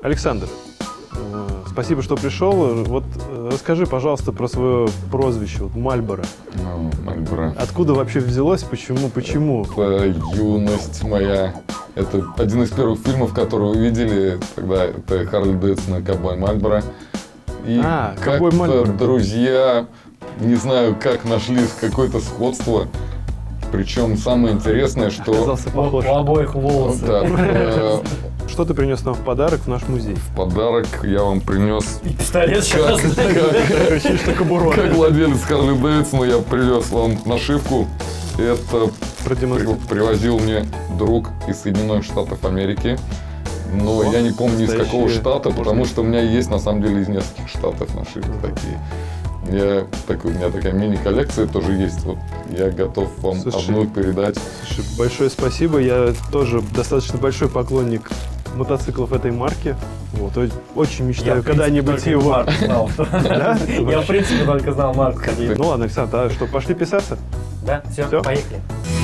Александр, спасибо, что пришел. Вот расскажи, пожалуйста, про свое прозвище, вот, Мальборо. Мальборо. Откуда вообще взялось, почему? Это юность моя. Это один из первых фильмов, которые вы видели, тогда это Харли Дэвидсон и Ковбой Мальборо. И как-то друзья, не знаю, как нашли какое-то сходство. Причем самое интересное, что... Оказался похож. У обоих волосы. Да, Что ты принес нам в подарок в наш музей? в подарок я вам принес... Пистолет сейчас. Как владелец Харли Дэвидсона я привез вам нашивку. Это привозил мне друг из Соединенных Штатов Америки. Но я не помню из какого штата, потому что у меня есть на самом деле из нескольких штатов нашивки такие. У меня такая мини-коллекция тоже есть. Вот я готов вам одну передать. Слушай, большое спасибо. Я тоже достаточно большой поклонник мотоциклов этой марки. Вот, очень мечтаю когда-нибудь его... Я, в принципе, только знал марку. Ну ладно, Александр, а что, пошли писаться? Да, все, поехали.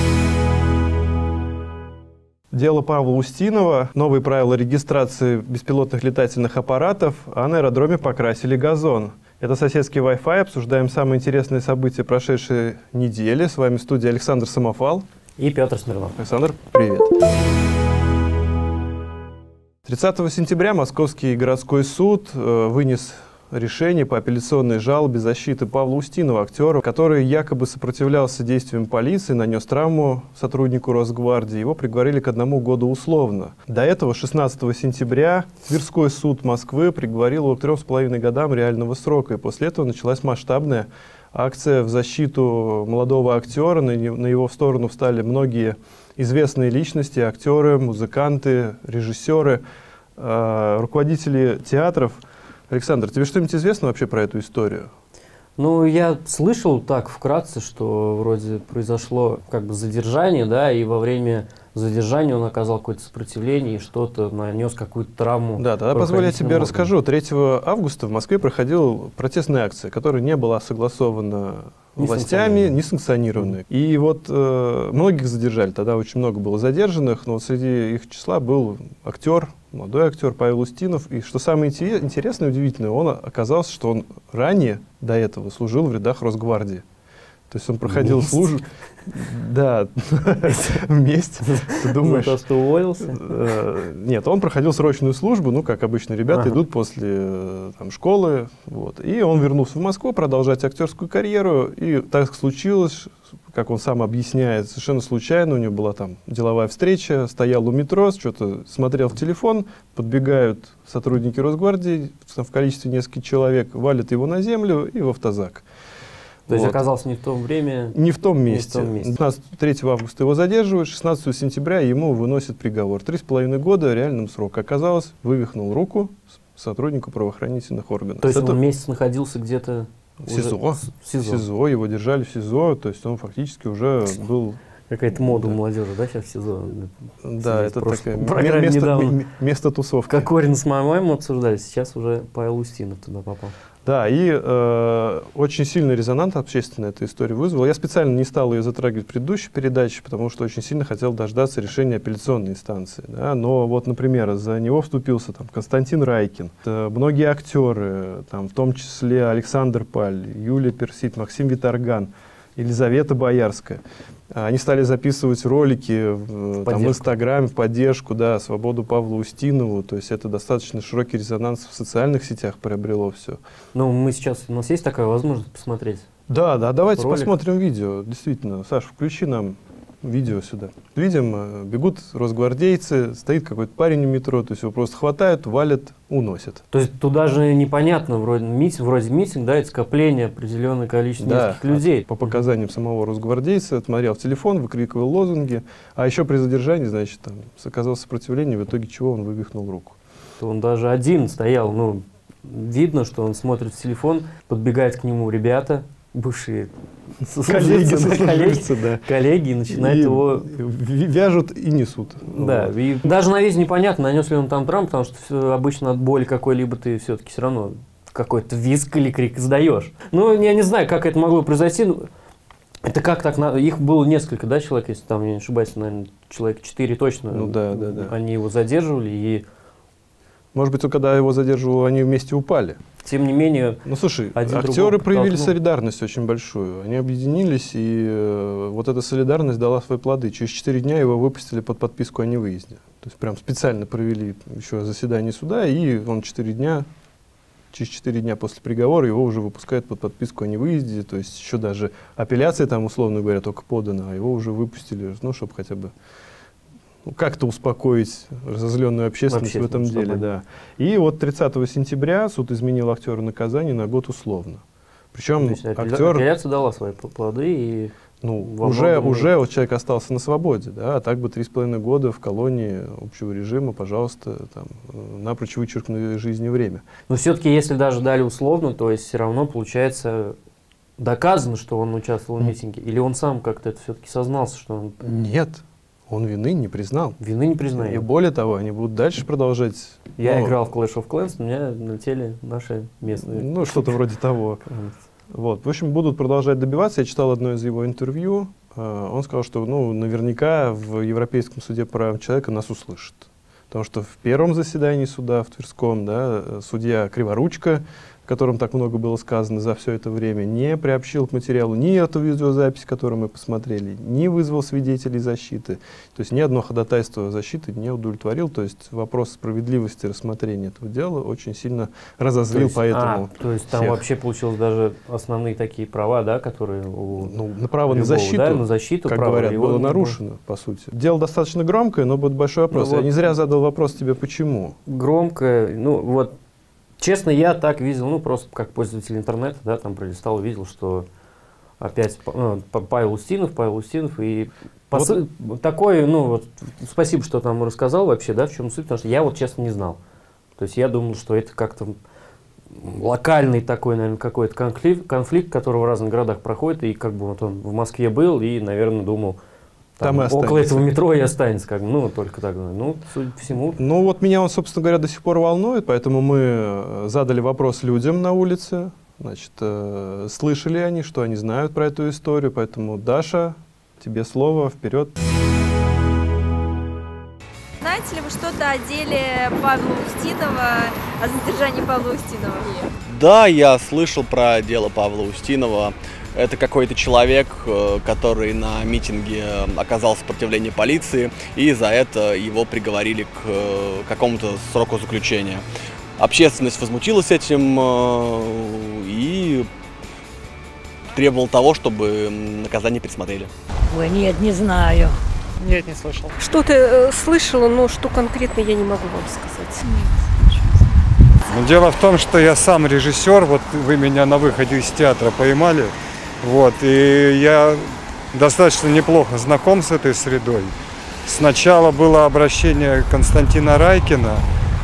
Дело Павла Устинова. Новые правила регистрации беспилотных летательных аппаратов, а на аэродроме покрасили газон. Это соседский Wi-Fi. Обсуждаем самые интересные события прошедшей недели. С вами в студии Александр Самофал. И Петр Смирнов. Александр, привет. 30 сентября Московский городской суд вынес решение по апелляционной жалобе защиты Павла Устинова, актера, который якобы сопротивлялся действиям полиции, нанес травму сотруднику Росгвардии. Его приговорили к 1 году условно. До этого, 16 сентября, Тверской суд Москвы приговорил его к 3,5 годам реального срока. И после этого началась масштабная акция в защиту молодого актера. На его сторону встали многие известные личности, актеры, музыканты, режиссеры, руководители театров. Александр, тебе что-нибудь известно вообще про эту историю? Ну, я слышал так вкратце, что вроде произошло как бы задержание, да, и во время задержания он оказал какое-то сопротивление и что-то нанес какую-то травму. Да, тогда позволь я тебе расскажу. 3 августа в Москве проходила протестная акция, которая не была согласована властями, не санкционированной. И вот многих задержали, тогда очень много было задержанных, но вот среди их числа был актер, молодой актер Павел Устинов. И что самое интересное и удивительное, он оказался, что он ранее до этого служил в рядах Росгвардии. То есть он проходил службу. Да, вместе. Ты думаешь? За то, что уволился? Нет, он проходил срочную службу, ну, как обычно, ребята идут после школы. Вот. И он вернулся в Москву продолжать актерскую карьеру. И так случилось, как он сам объясняет, совершенно случайно. У него была там деловая встреча, стоял у метро, что-то смотрел в телефон, подбегают сотрудники Росгвардии в количестве нескольких человек, валят его на землю и в автозак. То есть оказался не в то время? Не в том месте. 3 августа его задерживают, 16 сентября ему выносят приговор. 3,5 года реальным срок. Оказалось, вывихнул руку сотруднику правоохранительных органов. То есть он месяц находился где-то в СИЗО. В СИЗО. Его держали в СИЗО, то есть он фактически уже был... Какая-то мода у молодежи, да, сейчас в СИЗО? Да, это такое место тусовки. Как Корин с мамой обсуждали, сейчас уже Павел Устинов туда попал. Да, и очень сильный резонанс общественный эта история вызвала. Я специально не стал ее затрагивать в предыдущей передаче, потому что очень сильно хотел дождаться решения апелляционной инстанции. Да? Но вот, например, за него вступился там Константин Райкин, многие актеры, там, в том числе Александр Паль, Юлия Персид, Максим Виторган, Елизавета Боярская. Они стали записывать ролики в Инстаграме в поддержку, да, свободу Павлу Устинову. То есть это достаточно широкий резонанс в социальных сетях приобрело все. Ну, мы сейчас, у нас есть такая возможность посмотреть? Да, давайте посмотрим видео. Действительно, Саша, включи нам видео сюда. Видим, бегут росгвардейцы, стоит какой-то парень у метро, то есть его просто хватают, валят, уносят. То есть туда же непонятно, вроде митинг, да, это скопление определенное количество нескольких людей. По показаниям самого росгвардейца, смотрел в телефон, выкрикивал лозунги, а еще при задержании, значит, там оказалось сопротивление, в итоге чего он вывихнул руку. Он даже один стоял, ну, видно, что он смотрит в телефон, подбегает к нему ребята, бывшие коллеги, и начинают его... Вяжут и несут. Да, вот. И даже на вид непонятно, нанес ли он там травму, потому что обычно от боли какой-либо ты все-таки все равно какой-то визг или крик издаешь. Ну, я не знаю, как это могло произойти. Это как так? Их было несколько, да, человек, если там, я не ошибаюсь, наверное, человек 4 точно. Ну да. Они его задерживали, и Может быть, когда его задерживал, они вместе упали. Тем не менее, ну, слушай, актеры проявили солидарность очень большую. Они объединились, и вот эта солидарность дала свои плоды. Через 4 дня его выпустили под подписку о невыезде. То есть прям специально провели еще заседание суда, и он через 4 дня после приговора его уже выпускают под подписку о невыезде. То есть еще даже апелляция там, условно говоря, только подана, а его уже выпустили, ну, чтобы хотя бы как-то успокоить разозленную общественность в этом деле. Да. И вот 30 сентября суд изменил актеру наказание на год условно. Причем актер... Апелляция дала свои плоды, и уже вот человек остался на свободе, да, а так бы 3,5 года в колонии общего режима, пожалуйста, там, напрочь вычеркнули из жизни время. Но все-таки, если даже дали условно, то есть все равно получается доказано, что он участвовал в митинге, или он сам как-то это все-таки сознался, что он... Нет. Он вины не признал. Вины не признает. И более того, они будут дальше продолжать. Я играл в Clash of Clans, у меня налетели наши местные. Ну, что-то вроде того. Вот. В общем, будут продолжать добиваться. Я читал одно из его интервью. Он сказал, что наверняка в Европейском суде по правам человека нас услышат. Потому что в первом заседании суда в Тверском, да, судья Криворучко, о котором так много было сказано за все это время, не приобщил к материалу ни эту видеозапись, которую мы посмотрели, ни вызвал свидетелей защиты. То есть ни одно ходатайство защиты не удовлетворил. То есть вопрос справедливости рассмотрения этого дела очень сильно разозлил поэтому. То есть там вообще получилось даже основные такие права, да, которые на право на защиту, да, на защиту, как говорят, было нарушено, по сути. Дело достаточно громкое, но будет большой вопрос. Я не зря задал вопрос тебе, почему. Громкое, вот. Честно, я так видел, просто как пользователь интернета, да, там пролистал, видел, что опять Павел Устинов, и такой, спасибо, что там рассказал вообще, да, в чем суть, потому что я вот честно не знал. То есть я думал, что это как-то локальный такой, наверное, какой-то конфликт, который в разных городах проходит, и как бы вот он в Москве был, и, наверное, думал, там около этого метро и останется, только так. Судя по всему. Вот меня он, собственно говоря, до сих пор волнует, поэтому мы задали вопрос людям на улице. Значит, слышали они, что они знают про эту историю, поэтому, Даша, тебе слово, вперед. Знаете ли вы что-то о деле Павла Устинова, о задержании Павла Устинова? Да, я слышал про дело Павла Устинова. Это какой-то человек, который на митинге оказал сопротивление полиции, и за это его приговорили к какому-то сроку заключения. Общественность возмутилась этим и требовала того, чтобы наказание пересмотрели. Ой, нет, не знаю. Нет, не слышал. Что-то слышала, но что конкретно я не могу вам сказать. Дело в том, что я сам режиссер, вот вы меня на выходе из театра поймали. И я достаточно неплохо знаком с этой средой. Сначала было обращение Константина Райкина.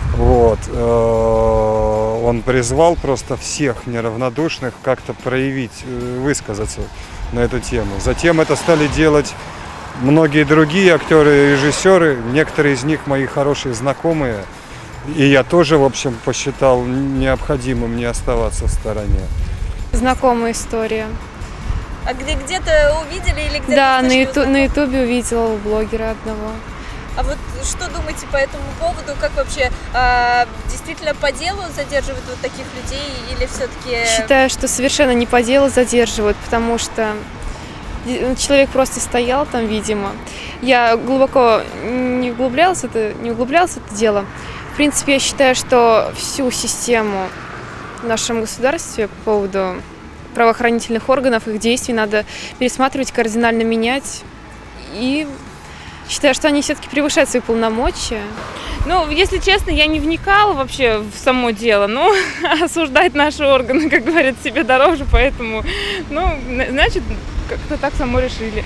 Он призвал просто всех неравнодушных как-то проявить, высказаться на эту тему. Затем это стали делать многие другие актеры и режиссеры. Некоторые из них мои хорошие знакомые. И я тоже, в общем, посчитал необходимым не оставаться в стороне. Знакомая история. А где-то увидели или где-то? Да, на ютубе увидела у блогера одного. А вот что думаете по этому поводу? Как вообще действительно по делу задерживают вот таких людей или все-таки? Считаю, что совершенно не по делу задерживают, потому что человек просто стоял там, видимо. Я глубоко не углублялась в это дело. В принципе, я считаю, что всю систему в нашем государстве по поводу правоохранительных органов, их действий надо пересматривать, кардинально менять. И считаю, что они все-таки превышают свои полномочия. Если честно, я не вникала вообще в само дело, но осуждать наши органы, как говорят, себе дороже, поэтому, значит, как-то так само решили.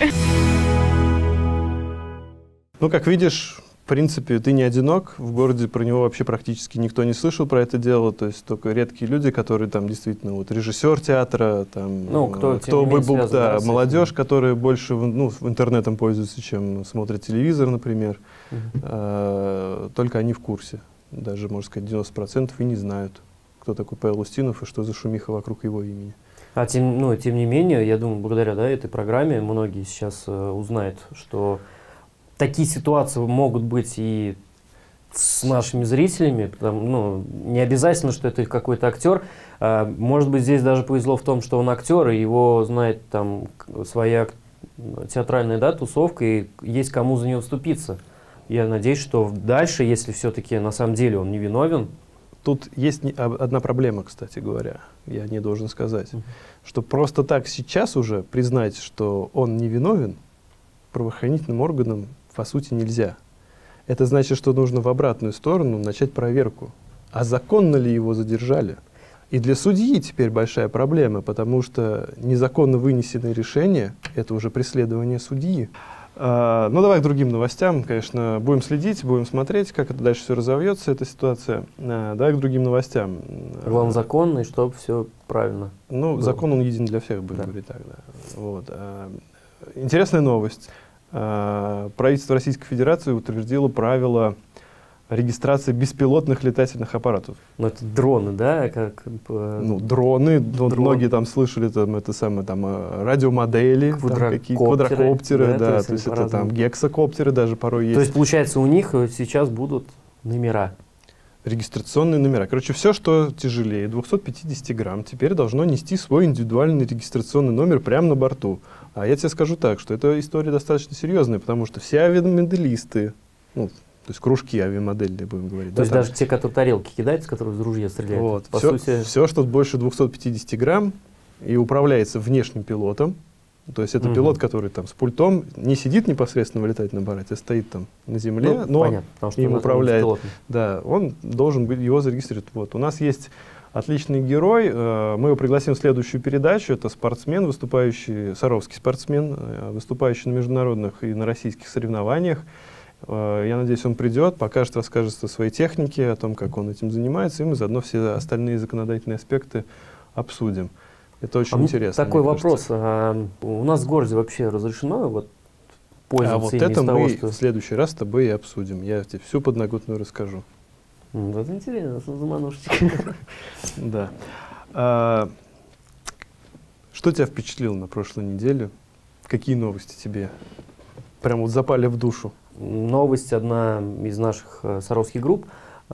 Как видишь, в принципе, ты не одинок. В городе про него вообще практически никто не слышал про это дело. То есть только редкие люди, которые там действительно режиссер театра, там, кто бы был, молодежь, которая больше интернетом пользуется, чем смотрит телевизор, например. Только они в курсе. Даже, можно сказать, 90% и не знают, кто такой Павел Устинов и что за шумиха вокруг его имени. Тем не менее, я думаю, благодаря этой программе многие сейчас узнают, что такие ситуации могут быть и с нашими зрителями. Ну, не обязательно, что это какой-то актер. Может быть, здесь даже повезло в том, что он актер, и его знает там своя театральная, да, тусовка, и есть кому за него вступиться. Я надеюсь, что дальше, если все-таки на самом деле он невиновен. Тут есть одна проблема, кстати говоря, я не должен сказать, что просто так сейчас уже признать, что он невиновен, правоохранительным органам по сути нельзя. Это значит, что нужно в обратную сторону начать проверку. А законно ли его задержали? И для судьи теперь большая проблема, потому что незаконно вынесенное решение – это уже преследование судьи. Ну, давай к другим новостям, конечно, будем следить, будем смотреть, как это дальше все разовьется, эта ситуация. Давай к другим новостям. Главное, законно, и чтобы все правильно. Ну, было. Закон, он един для всех, будем говорить так, да. Вот. Интересная новость. Правительство Российской Федерации утвердило правила регистрации беспилотных летательных аппаратов. Ну, это дроны, да? Ну, дроны. Многие там слышали, там, это самое, там, радиомодели, квадрокоптеры, да, то есть это там гексакоптеры даже порой есть. То есть, получается, у них сейчас будут номера? Регистрационные номера. Короче, все, что тяжелее 250 грамм, теперь должно нести свой индивидуальный регистрационный номер прямо на борту. А я тебе скажу так, что эта история достаточно серьезная, потому что все авиамоделисты, ну, то есть кружки авиамодельные, будем говорить. То есть даже те, которые тарелки кидают, с которых из ружья стреляют. Вот. По сути... все, что больше 250 грамм и управляется внешним пилотом, то есть это пилот, который там с пультом не сидит непосредственно в летательном аппарате, а стоит там на земле, ну, но понятно, им управляет. Да, он должен быть, его зарегистрировать. Вот. У нас есть отличный герой, мы его пригласим в следующую передачу. Это спортсмен, выступающий, саровский спортсмен, выступающий на международных и на российских соревнованиях. Я надеюсь, он придет, покажет, расскажет о своей технике, о том, как он этим занимается, и мы заодно все остальные законодательные аспекты обсудим. Это очень интересно. Такой вопрос. У нас в городе вообще разрешено вот пользоваться вот это мы в следующий раз с тобой и обсудим. Я тебе всю подноготную расскажу. Вот интересно, заманушечка. Да. Что тебя впечатлило на прошлой неделе? Какие новости тебе прям вот запали в душу? Новость одна из наших саровских групп,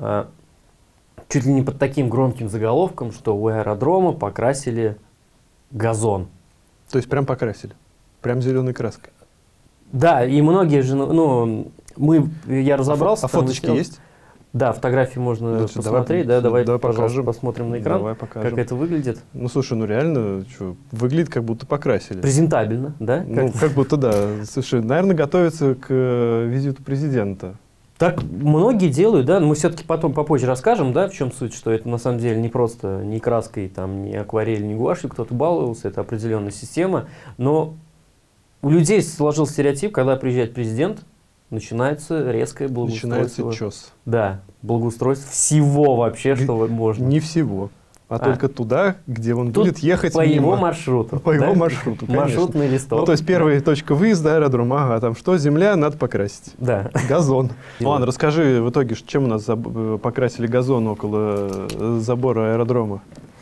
чуть ли не под таким громким заголовком, что у аэродрома покрасили газон. То есть прям покрасили? Прям зеленой краской? Да, и многие же, ну, я разобрался. А фоточки есть? Да, фотографии можно посмотреть, давай пожалуйста, посмотрим на экран, как это выглядит. Ну, слушай, ну реально, выглядит как будто покрасили. Презентабельно, да? Ну, как будто да. Слушай, наверное, готовится к визиту президента. Так многие делают, да, мы все-таки потом попозже расскажем, да, в чем суть, что это на самом деле не просто ни краской, там, ни акварель, ни гуашью кто-то баловался, это определенная система, но у людей сложился стереотип, когда приезжает президент, начинается резкое благоустройство. Начинается чес. Да, благоустройство всего вообще, что можно. Не всего, а только туда, где он будет ехать по мимо. Его маршруту. По его маршруту, конечно. Маршрутный листок. Ну, то есть первая точка выезда аэродрома, ага, там что, земля, надо покрасить. Да. Газон. Ладно, расскажи в итоге, чем у нас покрасили газон около забора аэродрома.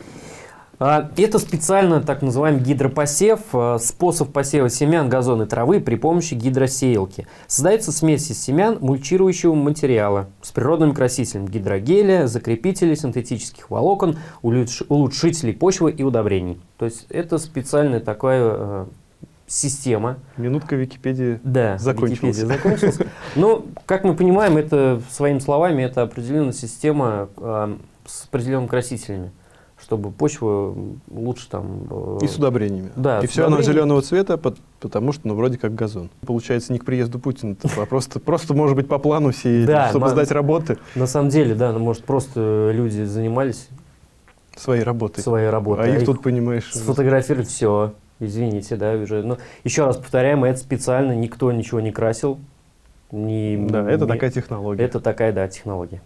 Это специально так называемый гидропосев, способ посева семян, газона и травы при помощи гидросеялки. Создается смесь из семян мульчирующего материала с природными красителями гидрогеля, закрепителей, синтетических волокон, улучшителей почвы и удобрений. То есть это специальная такая система. Минутка Википедии закончилась. Википедия закончилась. Но, как мы понимаем, это своими словами, это определенная система с определенными красителями, чтобы почва лучше там... И с удобрениями. Да, и все оно зеленого цвета, потому что, ну, вроде как газон. Получается, не к приезду Путина, а просто, может быть, по плану сеять, чтобы сдать работы. На самом деле, да, может, просто люди занимались своей работой. А их тут, понимаешь... Сфотографировать все. Извините, да, уже. Но еще раз повторяем, это специально никто ничего не красил. Да, это такая технология. Это такая, да, технология.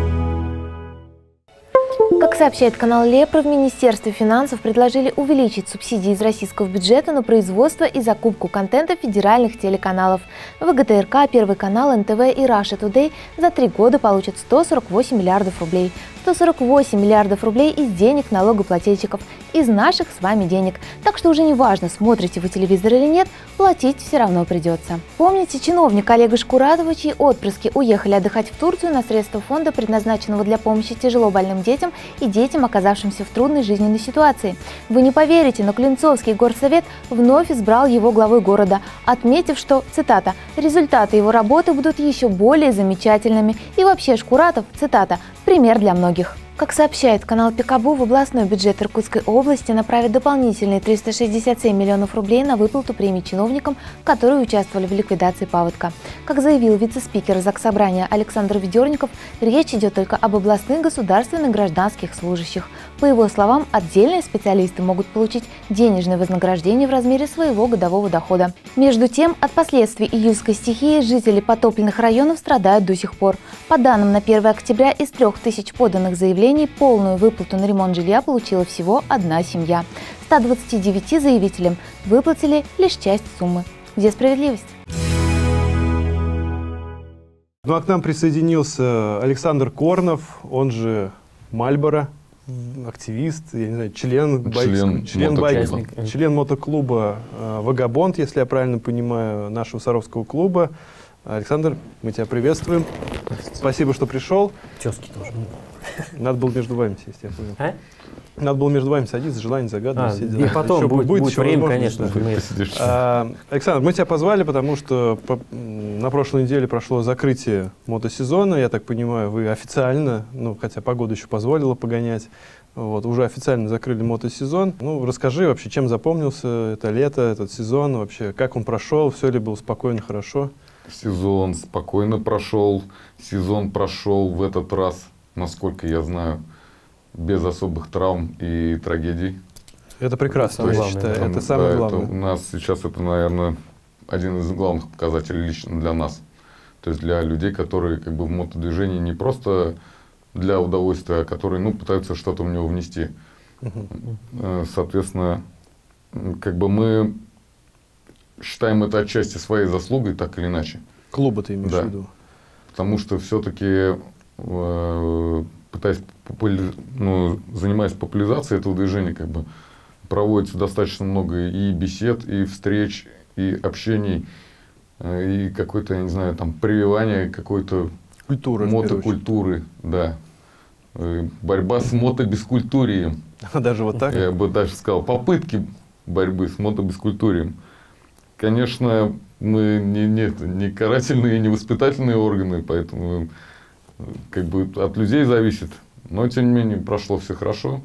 Как сообщает канал Лепра, в Министерстве финансов предложили увеличить субсидии из российского бюджета на производство и закупку контента федеральных телеканалов. ВГТРК, Первый канал, НТВ и Russia Today за 3 года получат 148 миллиардов рублей. 148 миллиардов рублей из денег налогоплательщиков, из наших с вами денег. Так что уже не важно, смотрите вы телевизор или нет, платить все равно придется. Помните, чиновник Олега Шкуратова, чьи отпрыски уехали отдыхать в Турцию на средства фонда, предназначенного для помощи тяжело больным детям и детям, оказавшимся в трудной жизненной ситуации? Вы не поверите, но Клинцовский горсовет вновь избрал его главой города, отметив, что, цитата, «результаты его работы будут еще более замечательными». И вообще Шкуратов, цитата, «пример для многих». Как сообщает канал Пикабу, в областной бюджет Иркутской области направят дополнительные 367 миллионов рублей на выплату премий чиновникам, которые участвовали в ликвидации паводка. Как заявил вице-спикер Заксобрания Александр Ведерников, речь идет только об областных государственных гражданских служащих. По его словам, отдельные специалисты могут получить денежное вознаграждение в размере своего годового дохода. Между тем, от последствий июльской стихии жители потопленных районов страдают до сих пор. По данным на 1 октября, из 3000 поданных заявлений полную выплату на ремонт жилья получила всего одна семья. 129 заявителям выплатили лишь часть суммы. Где справедливость? Ну а к нам присоединился Александр Корнов, он же Мальборо, активист, я не знаю, член мотоклуба «Вагабонд», если я правильно понимаю, нашего Саровского клуба. Александр, мы тебя приветствуем. Спасибо, что пришел. Тезки тоже. Надо было между вами сесть, я понял. А? Надо было между вами садиться, желание загадывать. И потом будет еще время, конечно. Александр, мы тебя позвали, потому что на прошлой неделе прошло закрытие мотосезона. Я так понимаю, вы официально, ну, хотя погода еще позволила погонять, вот, уже официально закрыли мотосезон. Ну, расскажи вообще, чем запомнился это лето, этот сезон, вообще, как он прошел, все ли было спокойно, хорошо? Сезон спокойно прошел. Сезон прошел в этот раз, насколько я знаю, без особых травм и трагедий. Это прекрасно, я считаю. Это самое главное. У нас сейчас это, наверное, один из главных показателей лично для нас. То есть для людей, которые как бы в мотодвижении не просто для удовольствия, а которые, ну, пытаются что-то в него внести. Соответственно, как бы мы считаем это отчасти своей заслугой, так или иначе. Клуба ты имеешь в виду? Потому что все-таки, занимаясь популяризацией этого движения, как бы проводится достаточно много и бесед, и встреч, и общений, и какой-то, я не знаю, там, прививание какой-то мотокультуры, да. Борьба с мотобескультурием. Даже вот так? Я бы даже сказал, попытки борьбы с мотобескультурием. Конечно, мы не карательные, не воспитательные органы, поэтому как бы от людей зависит. Но, тем не менее, прошло все хорошо,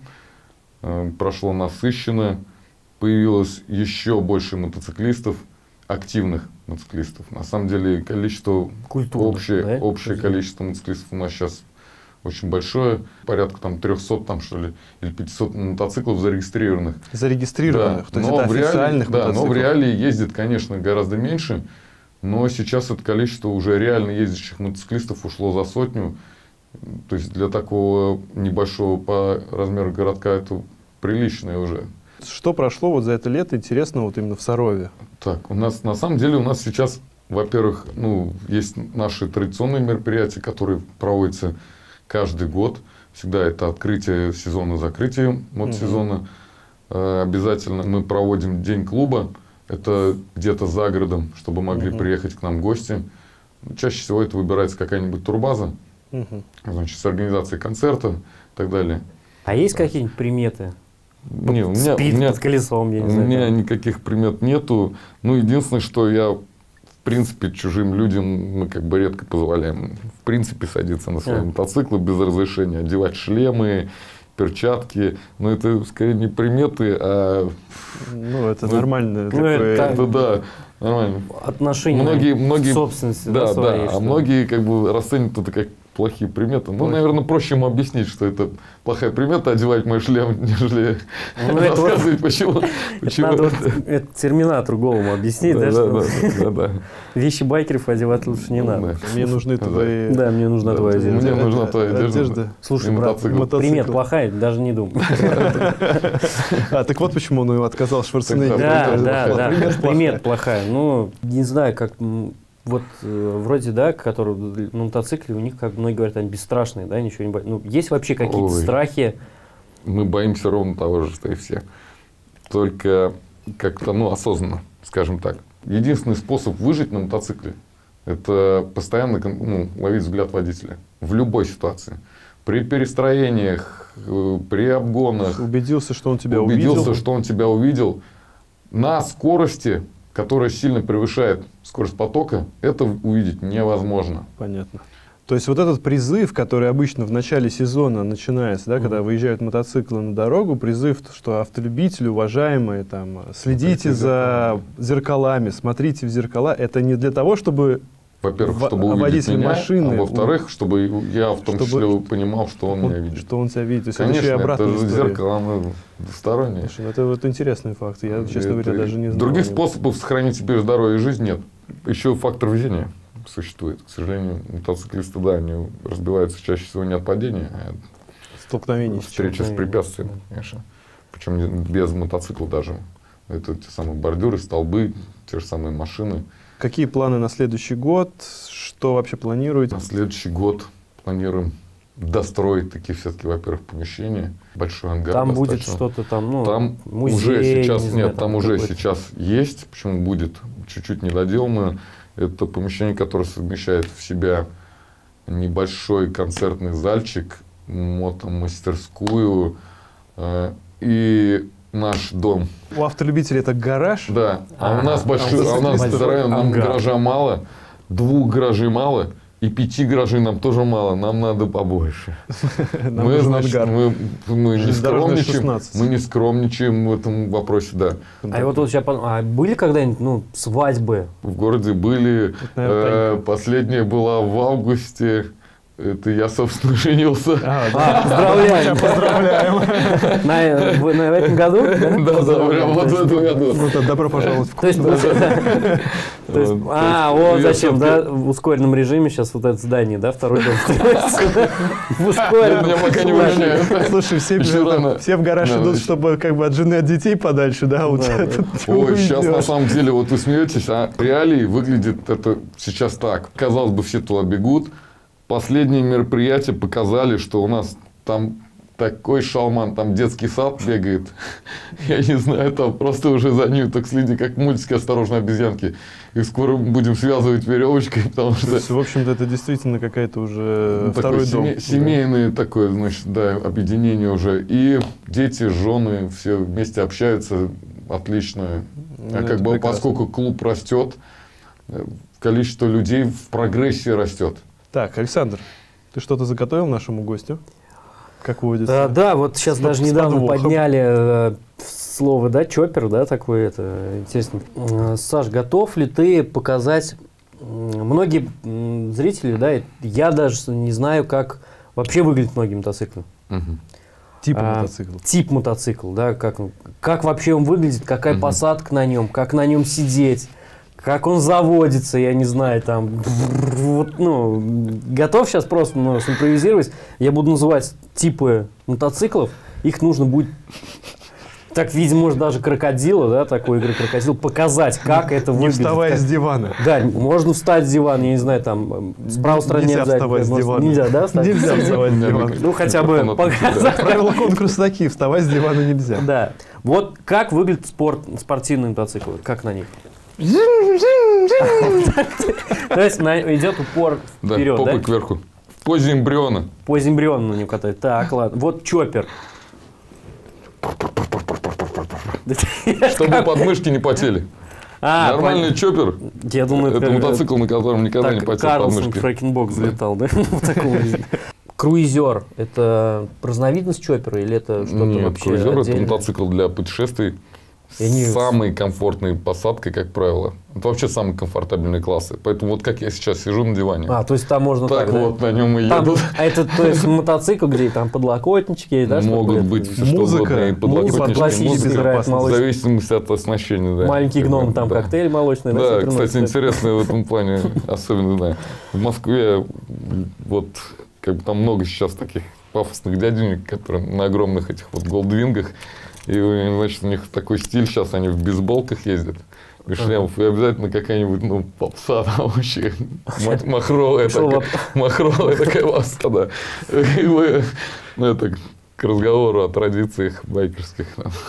прошло насыщенно, появилось еще больше мотоциклистов, активных мотоциклистов. На самом деле, количество, общее количество мотоциклистов у нас сейчас очень большое, порядка там 300 там, что ли, или 500 мотоциклов зарегистрированных. Зарегистрированных, да. То есть это официальных мотоциклов? Да, но в реалии ездит, конечно, гораздо меньше, но сейчас это количество уже реально ездящих мотоциклистов ушло за 100. То есть для такого небольшого по размеру городка это приличное уже. Что прошло вот за это лето интересно вот именно в Сарове? Так, у нас на самом деле у нас сейчас, во-первых, ну, есть наши традиционные мероприятия, которые проводятся каждый год. Всегда это открытие сезона, закрытие мотосезона. Обязательно мы проводим день клуба. Это где-то за городом, чтобы могли приехать к нам гости. Чаще всего это выбирается какая-нибудь турбаза. Значит, с организацией концерта и так далее. А есть какие-нибудь приметы? Не, у меня под колесом, я не знаю. У меня никаких примет нету. Ну, единственное, что я, в принципе, чужим людям мы как бы редко позволяем, в принципе, садиться на свои мотоциклы без разрешения, одевать шлемы, перчатки. Но это скорее не приметы, а... Ну, это нормально. Это да, нормально. Отношения многие, к собственности. Да, да. А многие как бы расценивают это как плохие приметы. Ну, наверное, проще ему объяснить, что это плохая примета, одевать мой шлем, нежели рассказывать, почему. Надо терминатору голому объяснить, да, что вещи байкеров одевать лучше не надо. Мне нужны твои... Да, мне нужна твоя одежда. Мне нужна твоя одежда. Слушай, брат, примета плохая, даже не думай. Так вот почему он отказал Шварценеггеру. Да, примета плохая. Ну, не знаю, как... вот вроде, да, которые на мотоцикле, у них, как многие говорят, они бесстрашные, да, ничего не боятся. Ну, есть вообще какие-то страхи? Мы боимся ровно того же, что и все. Только как-то, осознанно, скажем так. Единственный способ выжить на мотоцикле – это постоянно ловить взгляд водителя. В любой ситуации. При перестроениях, при обгонах. Убедился, что он тебя увидел. На скорости, которая сильно превышает скорость потока, это увидеть невозможно. Понятно. То есть вот этот призыв, который обычно в начале сезона начинается, да, когда выезжают мотоциклы на дорогу, призыв, что автолюбители, уважаемые, там, следите за зеркалами, смотрите в зеркала, это не для того, чтобы... Во-первых, чтобы увидеть меня, машины, а во-вторых, чтобы я в том числе понимал, что он меня видит. Что он тебя видит. То есть конечно, это зеркало, оно двустороннее. Слушай, это вот интересный факт. Я, честно говоря, даже не знал. Других способов сохранить себе здоровье и жизнь нет. Еще фактор везения существует. К сожалению, мотоциклисты, да, они разбиваются чаще всего не от падения, а от столкновений. Встречи с препятствиями, конечно. Причем без мотоцикла даже. Это те самые бордюры, столбы, те же самые машины. Какие планы на следующий год? Что вообще планируете? На следующий год планируем достроить такие все-таки, во-первых, помещения. Большой ангар. Там будет что-то там, там музей, уже сейчас, не знаю, там уже сейчас есть. Почему будет чуть-чуть недоделано. Это помещение, которое совмещает в себя небольшой концертный зальчик, мотомастерскую и наш дом. У автолюбителей это гараж? Да. А у нас нам гаража мало, 2 гаражей мало, и 5 гаражей нам тоже мало, нам надо побольше. Мы не скромничаем в этом вопросе, да. А вот сейчас были когда-нибудь свадьбы? В городе были. Последняя была в августе. Это я, собственно, женился. Поздравляем. В этом году? Да, вот в этом году. Добро пожаловать в клуб. Вот зачем, да, в ускоренном режиме сейчас вот это здание, да, второй дом строится. В ускоренном. Меня пока не выгоняют. Слушай, все в гараж идут, чтобы как бы от жены, от детей подальше, да? Ой, сейчас на самом деле, вот вы смеетесь, а реалии выглядит это сейчас так. Казалось бы, все туда бегут. Последние мероприятия показали, что у нас там такой шалман, там детский сад бегает. Я не знаю, там просто уже за ним так следи, как мультики «Осторожно, обезьянки». И скоро будем связывать веревочкой, потому что... То есть, в общем-то, это действительно какая-то уже второй дом. Семейное такое, значит, да, объединение уже. И дети, жены, все вместе общаются отлично. А как бы, поскольку клуб растет, количество людей в прогрессии растет. Так, Александр, ты что-то заготовил нашему гостю? Как водится? Да, вот сейчас даже недавно подняли слово, да, чоппер, да, такое, это интересно. Саш, готов ли ты показать, многие зрители, да, я даже не знаю, как вообще выглядят многие мотоциклы. Тип мотоцикла. Тип мотоцикла, да, как вообще он выглядит, какая посадка на нем, как на нем сидеть. Как он заводится, я не знаю, там, готов сейчас просто симпровизировать. Я буду называть типы мотоциклов, их нужно будет, так, видимо, может, даже крокодила, да, такой игры крокодил, показать, как это выглядит. Не вставая с дивана. Да, можно встать с дивана, я не знаю, там, с правой стороны нельзя вставать с дивана. Нельзя, да, встать? Нельзя вставать с дивана. Ну, хотя бы показать. Правила конкурса такие, вставать с дивана нельзя. Да. Вот как выглядят спортивные мотоциклы, как на них? То есть идет упор вперед, да? Попой кверху. В позе эмбриона. В позе эмбриона на нем катают. Так, ладно. Вот чоппер. Чтобы подмышки не потели. Нормальный чоппер. Я думаю, это мотоцикл, на котором никогда не потел подмышки. Карлсон Фрэкенбок залетал, да? Круизер – это разновидность чоппера или это что-то вообще отдельное? Круизер – это мотоцикл для путешествий. Самые комфортные посадки, как правило. Это вообще самые комфортабельные классы. Поэтому вот как я сейчас сижу на диване. То есть там можно так, вот, да? на нем и еду. А это, то есть, мотоцикл, где там подлокотнички, да? Могут быть все что угодно. Подлокотнички, музыка. В зависимости от оснащения, да. Маленький гном, там коктейль молочный. Да, кстати, интересно в этом плане. Особенно, да. В Москве вот как бы там много сейчас таких пафосных дяденек, которые на огромных этих вот голдвингах. И, значит, у них такой стиль, сейчас они в бейсболках ездят. и шлемов, и обязательно какая-нибудь, ну, попса там вообще, махровая такая попса, да. Ну, это к разговору о традициях байкерских.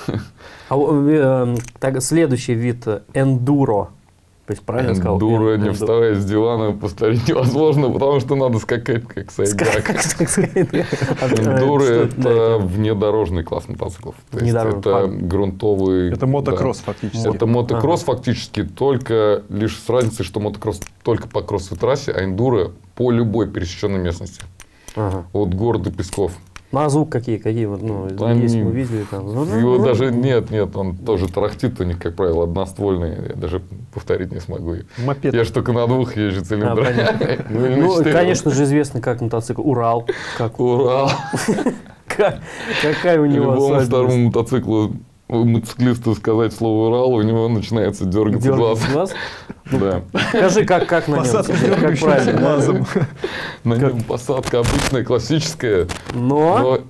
Так, следующий вид – эндуро. То есть, правильно сказал? Эндуро, не вставая с дивана, повторить невозможно, потому что надо скакать, как сайдак. Эндуро – это внедорожный класс мотоциклов. То есть это грунтовый… Это мотокросс фактически. Это мотокросс фактически, только лишь с разницей, что мотокросс только по кроссовой трассе, а эндуро по любой пересеченной местности. От города Песков. Ну, а звук какие вот, ну, есть мы видели там. Его даже нет, он тоже тарахтит у них, как правило, одноствольный. Я даже повторить не смогу. Мопед. Я же только на двух езжу цилиндрами. Ну, конечно же, известный как мотоцикл Урал. Урал. Какая у него любому старому мотоциклу мотоциклисту сказать слово Урал, у него начинается дергаться глаз. Да. Скажи, как на нем? Посадка как правильно? глазом. На нем посадка обычная, классическая. Но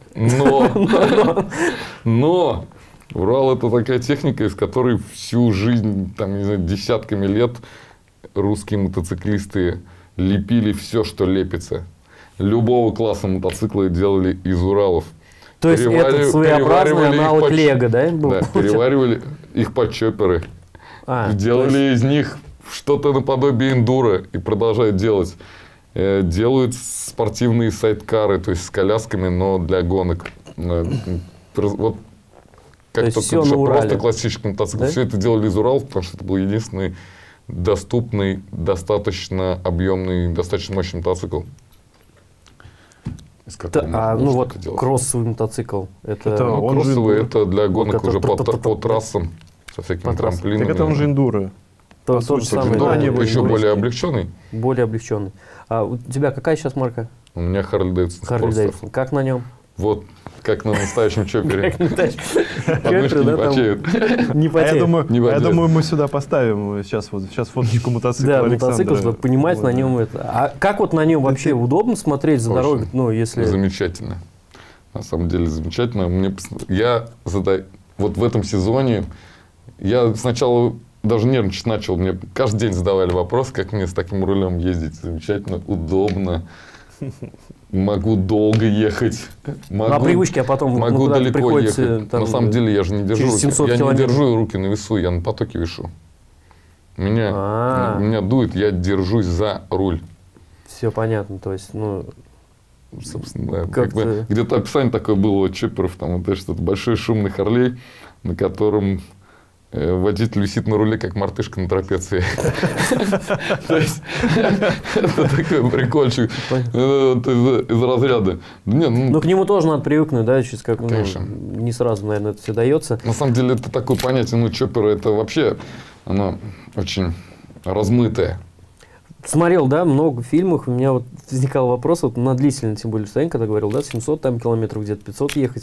Урал — это такая техника, из которой всю жизнь, там, не знаю, десятками лет русские мотоциклисты лепили все, что лепится. Любого класса мотоцикла делали из Уралов. То есть это своеобразный аналог Лего, да? Да, переваривали их под чопперы. Делали из них что-то наподобие эндуро и продолжают делать. Делают спортивные сайдкары, то есть с колясками, но для гонок. Вот как-то просто классический мотоцикл. Да? Все это делали из Урала, потому что это был единственный доступный, достаточно объемный, достаточно мощный мотоцикл. Ну вот кроссовый мотоцикл. Кроссовый это для гонок уже по трассам со всякими трамплинами. Так это он же эндуро. Тот же самый. Еще более облегченный. Более облегченный. А у тебя какая сейчас марка? У меня Harley Davidson. Как на нем? Вот, как на настоящем чоппере. Чопперы, да, там не потеют. Я думаю, мы сюда поставим сейчас фоточку мотоцикла Александра. Да, мотоцикл, чтобы понимать на нем это. А как вот на нем вообще удобно смотреть за дорогой? Ну, если... Замечательно. На самом деле замечательно. Вот в этом сезоне я сначала даже нервничать начал. Мне каждый день задавали вопрос, как мне с таким рулем ездить. Замечательно, удобно. Могу долго ехать. На привычке, а потом могу далеко ехать. На самом деле я же не держу руки. Я не держу руки на весу, я на потоке вешу. Меня дует, я держусь за руль. Все понятно, то есть, ну... Собственно, да. Где-то описание такое было у чопперов, там, вот, что-то большой шумный Харлей, на котором водитель висит на руле, как мартышка на трапеции. То есть, это такой прикольчик из разряда. Ну, к нему тоже надо привыкнуть, да, сейчас как не сразу, наверное, это все дается. На самом деле, это такое понятие, ну, чопперы, это вообще, оно очень размытое. Смотрел, да, много фильмов, у меня вот возникал вопрос, вот на длительном, тем более, расстоянии, когда говорил, да, 700 там, километров, где-то 500 ехать.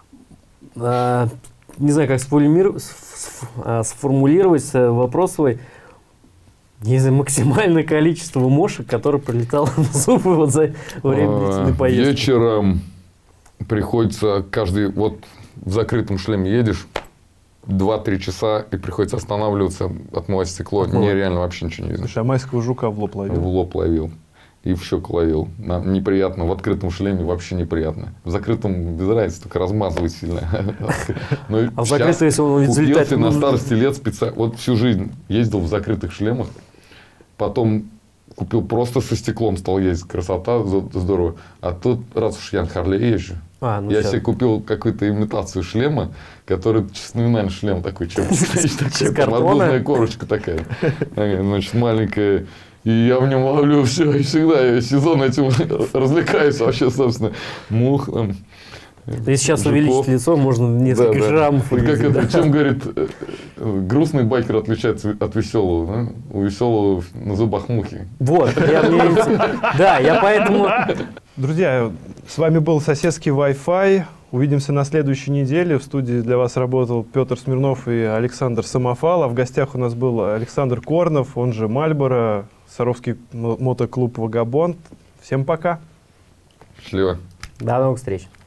Не знаю, как сформулировать вопрос свой. Не знаю, максимальное количество мошек, которое прилетало на зубы вот за время длительной поездки. Вечером приходится вот в закрытом шлеме едешь, 2-3 часа, и приходится останавливаться, отмывать стекло. Нереально вообще ничего не видно. Слушай, а майского жука в лоб ловил? В лоб ловил. И в щеку ловил. Неприятно. В открытом шлеме вообще неприятно. В закрытом без разницы, только размазывает сильно. А в закрытом, если он залетает... Купил на старости лет специально... Вот всю жизнь ездил в закрытых шлемах. Потом купил просто со стеклом, стал ездить. Красота, здорово. А тут, раз уж я на Харле езжу, я себе купил какую-то имитацию шлема, который честно шлем такой, арбузная корочка такая, значит, маленькая. И я в нем ловлю все, и всегда я сезон этим развлекаюсь вообще, собственно, мух. Если сейчас увеличить лицо, можно несколько шрамов увидеть. Как чем говорит, грустный байкер отличается от веселого, да? У веселого на зубах мухи. Вот, я поэтому... Друзья, с вами был соседский Wi-Fi. Увидимся на следующей неделе. В студии для вас работал Петр Смирнов и Александр Самофал. А в гостях у нас был Александр Корнов, он же Мальборо, Саровский мотоклуб «Вагабонд». Всем пока. Счастливо. До новых встреч.